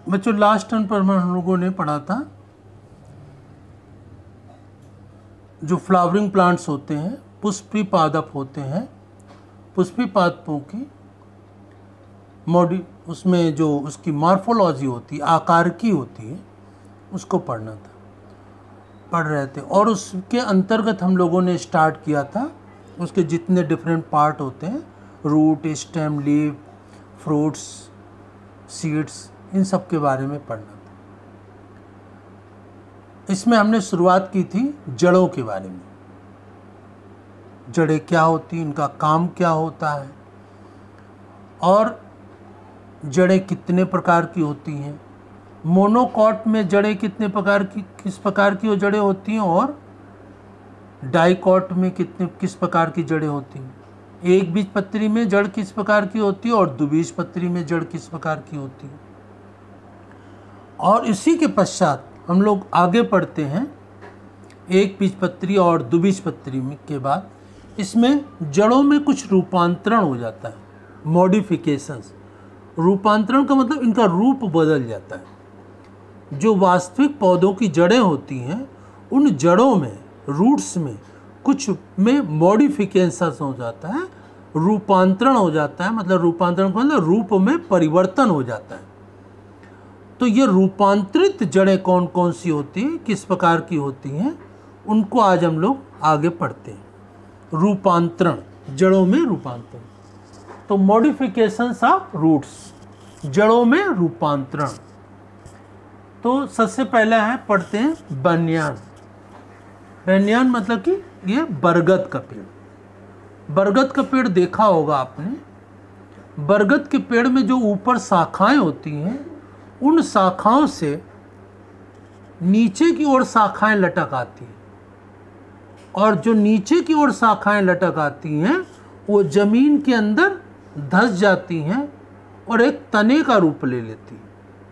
बच्चों last turn पर हम लोगों ने पढ़ा था जो फ्लावरिंग प्लांट्स होते हैं, पुष्पी पादप होते हैं, पुष्पी पादपों की उसमें जो उसकी मॉर्फोलॉजी होती है, आकार की होती है, उसको पढ़ना था, पढ़ रहे थे। और उसके अंतर्गत हम लोगों ने स्टार्ट किया था उसके जितने डिफरेंट पार्ट होते हैं, root, stem, leaf, fruits, seeds, इन सब के बारे में पढ़ना था। इसमें हमने शुरुआत की थी जड़ों के बारे में, जड़ें क्या होती हैं, इनका काम क्या होता है, और जड़ें कितने प्रकार की होती हैं, मोनोकॉट में जड़ें कितने प्रकार की, किस प्रकार की वो जड़ें होती हैं, और डाइकॉट में किस प्रकार की जड़ें होती हैं, एक बीजपत्री में जड़ किस प्रकार की होती है और द्विबीजपत्री में जड़ किस प्रकार की होती है। और इसी के पश्चात हम लोग आगे पढ़ते हैं एक बीजपत्री और द्विबीजपत्री में के बाद इसमें जड़ों में कुछ रूपांतरण हो जाता है, मॉडिफिकेशंस। रूपांतरण का मतलब इनका रूप बदल जाता है। जो वास्तविक पौधों की जड़ें होती हैं उन जड़ों में, रूट्स में कुछ में मॉडिफिकेशंस हो जाता है, रूपांतरण हो जाता है। मतलब रूपांतरण का मतलब रूप में परिवर्तन हो जाता है। तो ये रूपांतरित जड़ें कौन कौन सी होती हैं, किस प्रकार की होती हैं, उनको आज हम लोग आगे पढ़ते हैं। रूपांतरण, जड़ों में रूपांतरण। तो मॉडिफिकेशंस ऑफ रूट्स, जड़ों में रूपांतरण। तो सबसे पहला है, पढ़ते हैं बन्यान। बन्यान मतलब कि ये बरगद का पेड़। बरगद का पेड़ देखा होगा आपने। बरगद के पेड़ में जो ऊपर शाखाएं होती हैं, उन शाखाओं से नीचे की ओर शाखाएं लटक आती हैं, और जो नीचे की ओर शाखाएं लटक आती हैं वो जमीन के अंदर धंस जाती हैं और एक तने का रूप ले लेती हैं।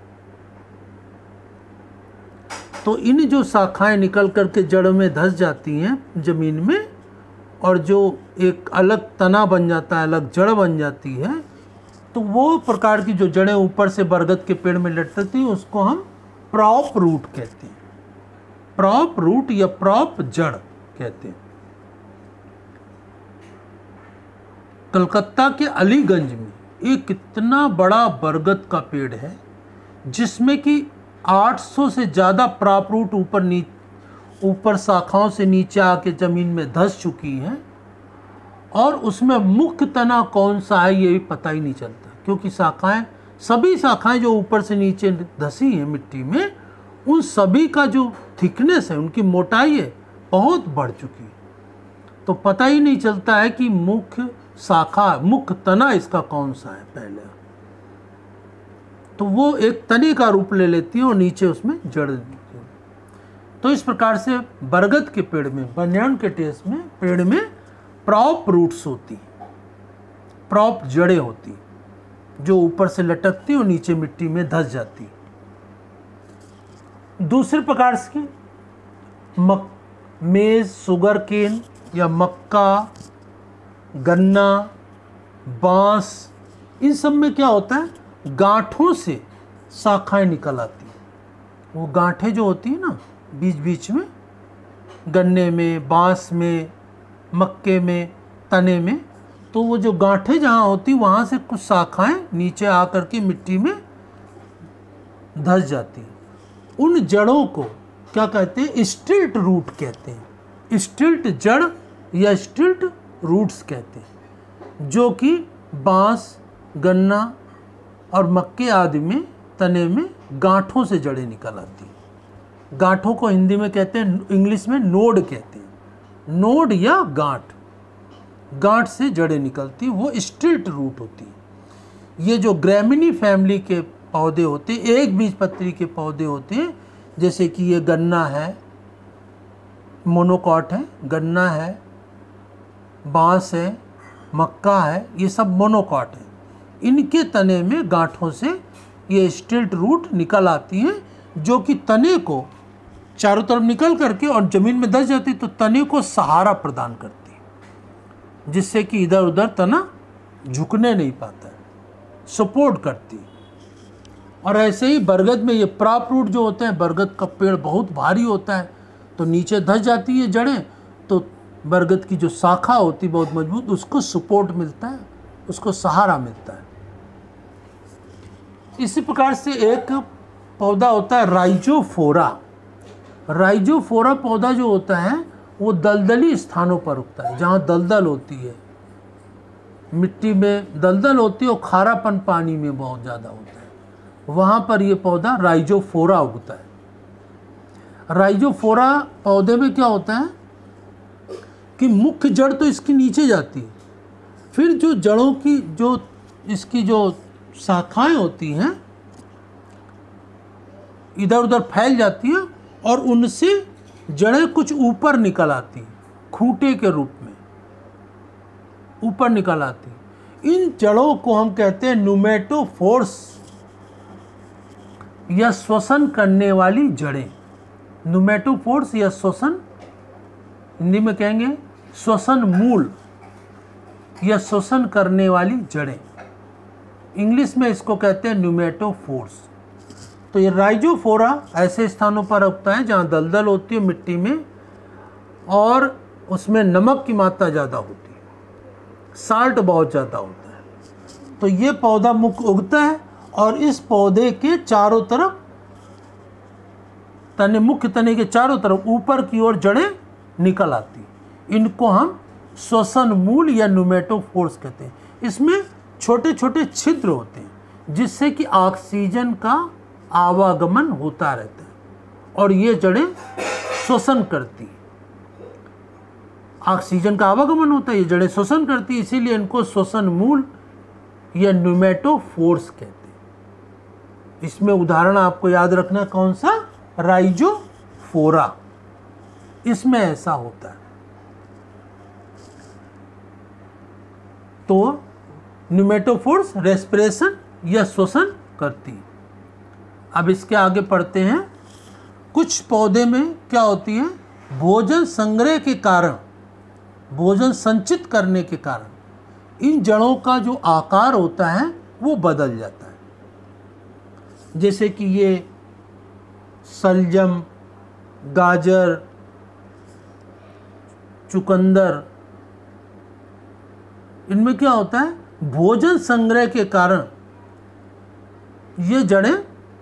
तो इन जो शाखाएं निकल करके जड़ में धंस जाती हैं जमीन में, और जो एक अलग तना बन जाता है, अलग जड़ बन जाती है, तो वो प्रकार की जो जड़ें ऊपर से बरगद के पेड़ में लटकती हैं उसको हम प्रॉप रूट कहते हैं। प्रॉप रूट या प्रॉप जड़ कहते हैं। कलकत्ता के अलीगंज में एक कितना बड़ा बरगद का पेड़ है जिसमें कि 800 से ज़्यादा प्रॉप रूट ऊपर शाखाओं से नीचे आके ज़मीन में धंस चुकी हैं, और उसमें मुख्य तना कौन सा है ये भी पता ही नहीं चलता, क्योंकि सभी शाखाएं जो ऊपर से नीचे धंसी हैं मिट्टी में, उन सभी का जो थिकनेस है, उनकी मोटाई है, बहुत बढ़ चुकी है। तो पता ही नहीं चलता है कि मुख्य शाखा, मुख्य तना इसका कौन सा है पहले। तो वो एक तने का रूप ले लेती है और नीचे उसमें जड़ देती है। तो इस प्रकार से बरगद के पेड़ में, बन्यान के टेस्ट में, पेड़ में प्रॉप रूट्स होती हैं, प्रॉप जड़ें होती हैं जो ऊपर से लटकती और नीचे मिट्टी में धंस जाती। दूसरे प्रकार की मेज, शुगर केन या मक्का, गन्ना, बांस, इन सब में क्या होता है, गांठों से शाखाएं निकल आती हैं। वो गांठें जो होती हैं ना बीच बीच में, गन्ने में, बांस में, मक्के में, तने में, तो वो जो गांठें जहाँ होती वहाँ से कुछ शाखाएं नीचे आकर के मिट्टी में धंस जाती हैं। उन जड़ों को क्या कहते हैं, स्टिल्ट रूट कहते हैं। स्टिल्ट जड़ या स्टिल्ट रूट्स कहते हैं, जो कि बांस, गन्ना और मक्के आदि में तने में गांठों से जड़ें निकल आती हैं। गांठों को हिंदी में कहते हैं, इंग्लिश में नोड कहते हैं। नोड या गांठ, गांठ से जड़ें निकलती, वो स्टिल्ट रूट होती है। ये जो ग्रैमिनी फैमिली के पौधे होते हैं, एक बीजपत्री के पौधे होते हैं, जैसे कि ये गन्ना है, मोनोकॉट है, गन्ना है, बांस है, मक्का है, ये सब मोनोकॉट है। इनके तने में गांठों से ये स्टिल्ट रूट निकल आती हैं, जो कि तने को चारों तरफ निकल करके और ज़मीन में धंस जाती, तो तने को सहारा प्रदान करती है, जिससे कि इधर उधर तना झुकने नहीं पाता है, सपोर्ट करती है। और ऐसे ही बरगद में ये प्रॉप रूट जो होते हैं, बरगद का पेड़ बहुत भारी होता है तो नीचे धंस जाती है जड़ें, तो बरगद की जो शाखा होती है बहुत मजबूत, उसको सपोर्ट मिलता है, उसको सहारा मिलता है। इसी प्रकार से एक पौधा होता है राइजोफोरा। राइजोफोरा पौधा जो होता है वो दलदली स्थानों पर उगता है, जहाँ दलदल होती है, मिट्टी में दलदल होती है और खारापन पानी में बहुत ज़्यादा होता है, वहाँ पर ये पौधा राइजोफोरा उगता है। राइजोफोरा पौधे में क्या होता है कि मुख्य जड़ तो इसकी नीचे जाती है, फिर जो जड़ों की जो इसकी जो शाखाएं होती हैं इधर उधर फैल जाती हैं और उनसे जड़ें कुछ ऊपर निकल आती हैं, खूंटे के रूप में ऊपर निकल आती हैं। इन जड़ों को हम कहते हैं न्यूमेटोफोर्स या श्वसन करने वाली जड़ें। न्यूमेटोफोर्स या श्वसन, हिंदी में कहेंगे श्वसन मूल या श्वसन करने वाली जड़ें, इंग्लिश में इसको कहते हैं न्यूमेटोफोर्स। तो ये राइजोफोरा ऐसे स्थानों पर उगता है जहाँ दलदल होती है मिट्टी में और उसमें नमक की मात्रा ज़्यादा होती है, साल्ट बहुत ज़्यादा होता है। तो ये पौधा मुख्य उगता है और इस पौधे के चारों तरफ तने, मुख्य तने के चारों तरफ ऊपर की ओर जड़ें निकल आती, इनको हम श्वसन मूल या न्यूमेटोफोर्स कहते हैं। इसमें छोटे छोटे छिद्र होते हैं जिससे कि ऑक्सीजन का आवागमन होता रहता है और ये जड़ें श्वसन करती है, ऑक्सीजन का आवागमन होता है, ये जड़ें श्वसन करती है, इसीलिए इनको श्वसन मूल या न्यूमेटोफोर्स कहते हैं। इसमें उदाहरण आपको याद रखना कौन सा, राइजोफोरा, इसमें ऐसा होता है। तो न्यूमेटोफोर्स रेस्पिरेशन या श्वसन करती है। अब इसके आगे पढ़ते हैं। कुछ पौधे में क्या होती है, भोजन संग्रह के कारण, भोजन संचित करने के कारण इन जड़ों का जो आकार होता है वो बदल जाता है। जैसे कि ये सलजम, गाजर, चुकंदर, इनमें क्या होता है, भोजन संग्रह के कारण ये जड़ें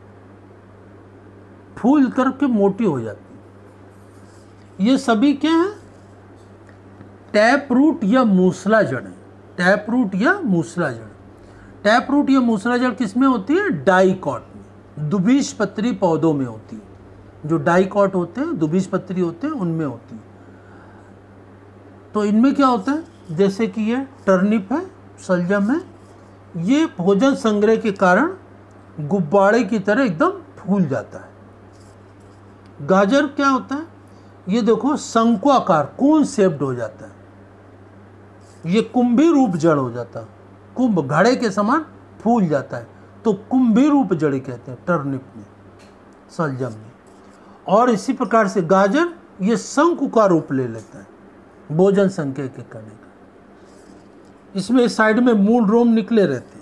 फूल करके मोटी हो जाती। ये सभी क्या है, टैप रूट या मूसला जड़ है। टैप रूट या मूसला जड़, टैप रूट या मूसला जड़ किस में होती है, डाइकॉट में, द्विबीजपत्री पौधों में होती है। जो डाइकॉट होते हैं, द्विबीजपत्री होते हैं, उनमें होती है। तो इनमें क्या होता है, जैसे कि ये टर्निप है, सलजम है, ये भोजन संग्रह के कारण गुब्बारे की तरह एकदम फूल जाता है। गाजर क्या होता है, ये देखो शंक्वाकार, कोन शेप्ड हो जाता है, ये कुंभी रूप जड़ हो जाता है, कुंभ घड़े के समान फूल जाता है, तो कुंभी रूप जड़ कहते हैं टर्निप में, सलजम में। और इसी प्रकार से गाजर ये शंकु का रूप ले लेता है भोजन संग्रह के करने का। इसमें साइड में मूल रोम निकले रहते हैं,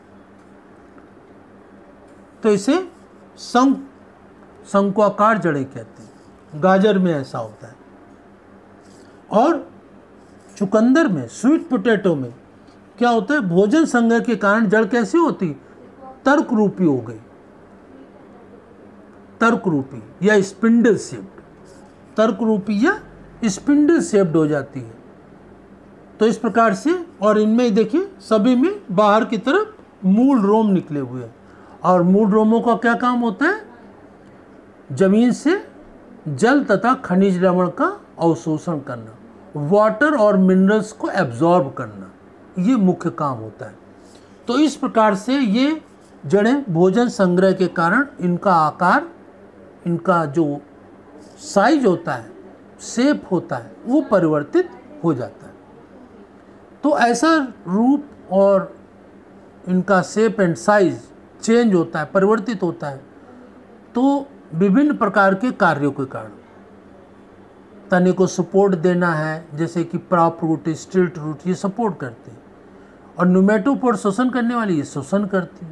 तो इसे शंक्वाकार जड़ें कहते हैं। गाजर में ऐसा होता है। और चुकंदर में, स्वीट पोटैटो में क्या होता है, भोजन संग्रह के कारण जड़ कैसी होती, तर्क रूपी हो गई, तर्क रूपी या स्पिंडल शेप्ड, तर्क रूपी या स्पिंडल शेप्ड हो जाती है। तो इस प्रकार से, और इनमें देखिए सभी में बाहर की तरफ मूल रोम निकले हुए हैं। और मूल रोमों का क्या काम होता है, जमीन से जल तथा खनिज लवण का अवशोषण करना, वाटर और मिनरल्स को एब्जॉर्ब करना, ये मुख्य काम होता है। तो इस प्रकार से ये जड़ें भोजन संग्रह के कारण इनका आकार, इनका जो साइज होता है, शेप होता है, वो परिवर्तित हो जाता है। तो ऐसा रूप और इनका शेप एंड साइज चेंज होता है, परिवर्तित होता है, तो विभिन्न प्रकार के कार्यों के कारण। तने को सपोर्ट देना है, जैसे कि प्रॉप रूट, स्टिल्ट रूट, ये सपोर्ट करते हैं। और न्यूमेटोफोर शोषण करने वाली ये शोषण करती है।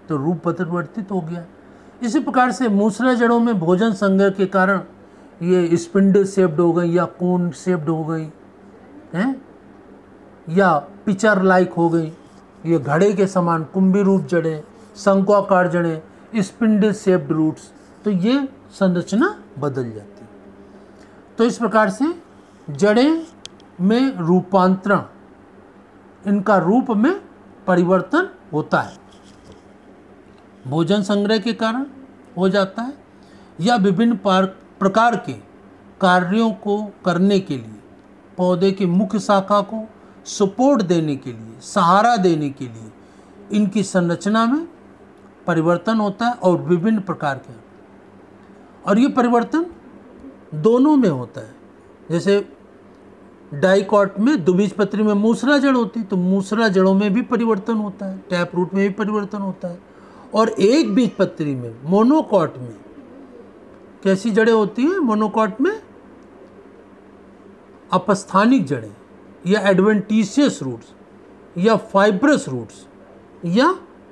तो रूप परिवर्तित हो गया। इसी प्रकार से मूसला जड़ों में भोजन संग्रह के कारण ये स्पिंडल शेप्ड हो गई या कोन शेप्ड हो गई हैं, या पिचर लाइक हो गई, ये घड़े के समान कुंभी रूप जड़ें, शंक्वाकार जड़ें, स्पिंडल शेप्ड रूट्स, तो ये संरचना बदल जाती है। तो इस प्रकार से जड़ें में रूपांतरण, इनका रूप में परिवर्तन होता है, भोजन संग्रह के कारण हो जाता है या विभिन्न प्रकार के कार्यों को करने के लिए, पौधे की मुख्य शाखा को सपोर्ट देने के लिए, सहारा देने के लिए इनकी संरचना में परिवर्तन होता है और विभिन्न प्रकार के, और ये परिवर्तन दोनों में होता है। जैसे डाइकॉट में द्विबीजपत्री में मूसला जड़ होती है तो मूसला जड़ों में भी परिवर्तन होता है, टैप रूट में भी परिवर्तन होता है। और एक बीजपत्री में मोनोकॉट में कैसी जड़ें होती हैं? मोनोकॉट में अपस्थानिक जड़ें या एडवेंटिशियस रूट्स या फाइब्रस रूट्स या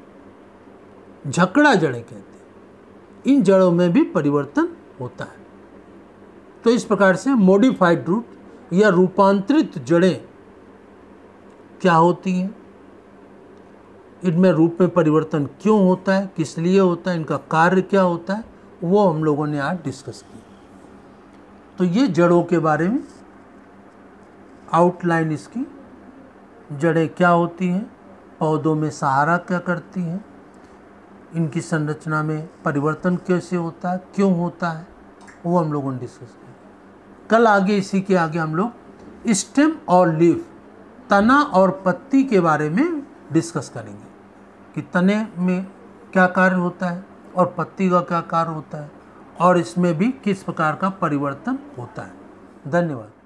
झकड़ा जड़ें कहते हैं, इन जड़ों में भी परिवर्तन होता है। तो इस प्रकार से मॉडिफाइड रूट या रूपांतरित जड़ें क्या होती हैं, इनमें रूप में परिवर्तन क्यों होता है, किस लिए होता है, इनका कार्य क्या होता है, वो हम लोगों ने आज डिस्कस किया। तो ये जड़ों के बारे में आउटलाइन इसकी, जड़ें क्या होती हैं, पौधों में सहारा क्या करती हैं, इनकी संरचना में परिवर्तन कैसे होता है, क्यों होता है, वो हम लोगों ने डिस्कस किया। कल आगे इसी के आगे हम लोग स्टेम और लीफ, तना और पत्ती के बारे में डिस्कस करेंगे कि तने में क्या कार्य होता है और पत्ती का क्या कार्य होता है और इसमें भी किस प्रकार का परिवर्तन होता है। धन्यवाद।